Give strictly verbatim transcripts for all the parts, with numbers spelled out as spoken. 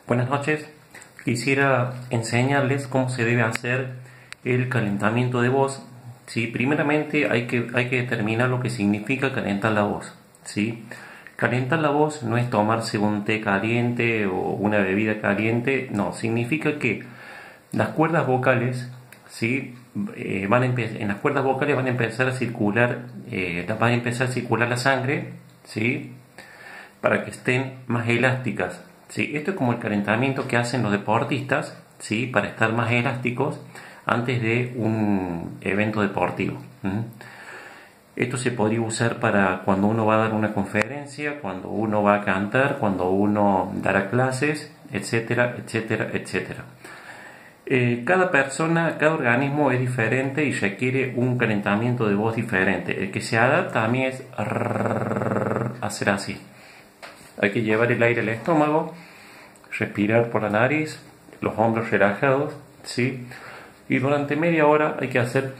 Buenas noches. Quisiera enseñarles cómo se debe hacer el calentamiento de voz. ¿Sí? Primeramente hay que, hay que determinar lo que significa calentar la voz. ¿Sí? Calentar la voz no es tomarse un té caliente o una bebida caliente. No, significa que las cuerdas vocales, ¿sí? eh, van a en las cuerdas vocales van a empezar a circular, eh, va a empezar a circular la sangre, ¿sí? Para que estén más elásticas. ¿Sí? Esto es como el calentamiento que hacen los deportistas, ¿sí? Para estar más elásticos antes de un evento deportivo. ¿Mm? Esto se podría usar para cuando uno va a dar una conferencia, cuando uno va a cantar, cuando uno dará clases, etcétera, etcétera, etcétera. Eh, cada persona, cada organismo es diferente y requiere un calentamiento de voz diferente. El que se adapta a mí es hacer así. Hay que llevar el aire al estómago, respirar por la nariz, los hombros relajados, ¿sí? Y durante media hora hay que hacer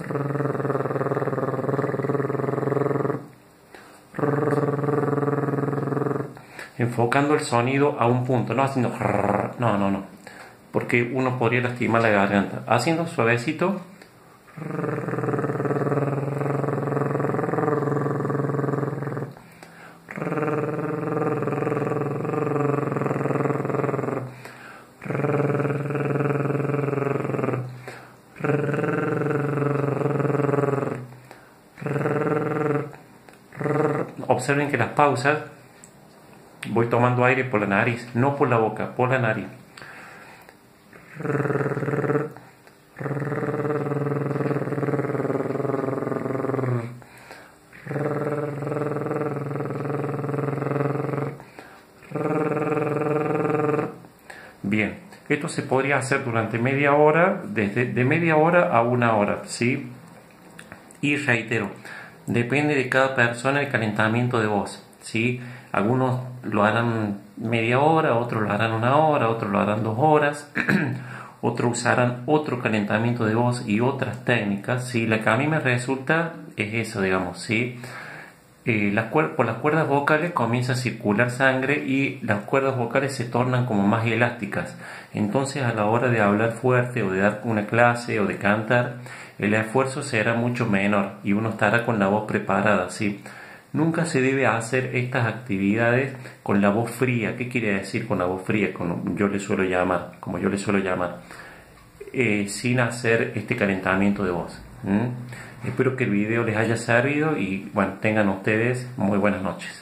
enfocando el sonido a un punto, no haciendo no, no, no, porque uno podría lastimar la garganta. Haciendo suavecito, observen que las pausas voy tomando aire por la nariz, no por la boca, por la nariz. Bien, esto se podría hacer durante media hora, desde de media hora a una hora, ¿sí? Y reitero, depende de cada persona el calentamiento de voz, ¿sí? Algunos lo harán media hora, otros lo harán una hora, otros lo harán dos horas, otros usarán otro calentamiento de voz y otras técnicas, ¿sí? La que a mí me resulta es eso, digamos, ¿sí? Eh, las por las cuerdas vocales comienza a circular sangre y las cuerdas vocales se tornan como más elásticas. Entonces, a la hora de hablar fuerte o de dar una clase o de cantar, el esfuerzo será mucho menor y uno estará con la voz preparada, ¿sí? Nunca se debe hacer estas actividades con la voz fría. ¿Qué quiere decir con la voz fría? Como yo le suelo llamar, como yo le suelo llamar, eh, sin hacer este calentamiento de voz. ¿Mm? Espero que el video les haya servido y bueno, tengan ustedes muy buenas noches.